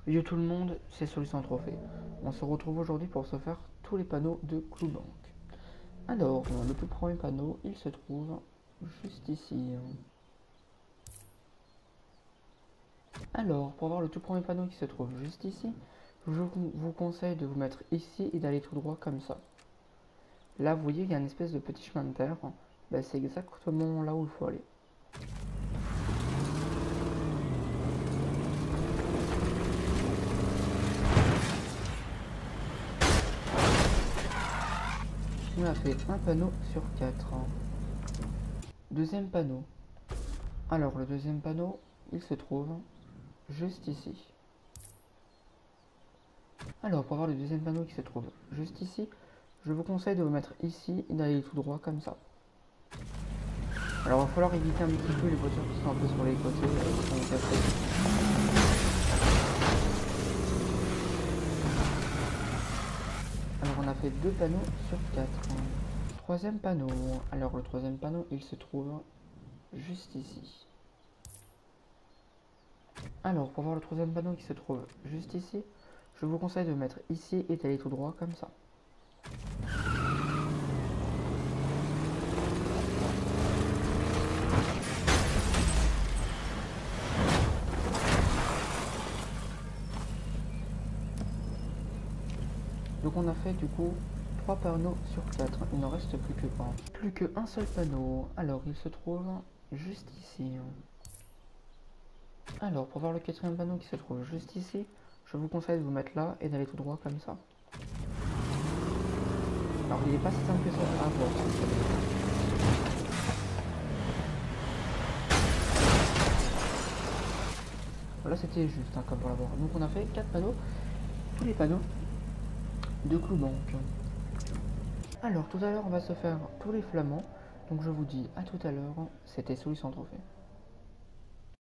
Yo tout le monde, c'est Solution Trophée. On se retrouve aujourd'hui pour se faire tous les panneaux de Cloubank. Alors, le tout premier panneau, il se trouve juste ici. Alors, pour voir le tout premier panneau qui se trouve juste ici, je vous conseille de vous mettre ici et d'aller tout droit comme ça. Là, vous voyez, il y a une espèce de petit chemin de terre. Ben, c'est exactement là où il faut aller. On a fait un panneau sur 4. Deuxième panneau. Alors, le deuxième panneau, il se trouve juste ici. Alors, pour voir le deuxième panneau qui se trouve juste ici, je vous conseille de vous mettre ici et d'aller tout droit comme ça. Alors, il va falloir éviter un petit peu les voitures qui sont un peu sur les côtés, qui sont cassées. Alors, on a fait 2 panneaux sur 4. Troisième panneau. Alors, le troisième panneau, il se trouve juste ici. Alors, pour voir le troisième panneau qui se trouve juste ici, je vous conseille de mettre ici et d'aller tout droit comme ça. Donc on a fait du coup 3 panneaux sur 4, il n'en reste plus que 1. Plus qu'un seul panneau, alors il se trouve juste ici. Alors pour voir le quatrième panneau qui se trouve juste ici, je vous conseille de vous mettre là et d'aller tout droit comme ça. Alors il n'est pas si simple que ça à voir. Voilà, c'était juste comme pour l'avoir. Donc on a fait 4 panneaux, tous les panneaux de Cloubank. Alors tout à l'heure on va se faire tous les flamands, donc je vous dis à tout à l'heure, c'était Solution Trophée.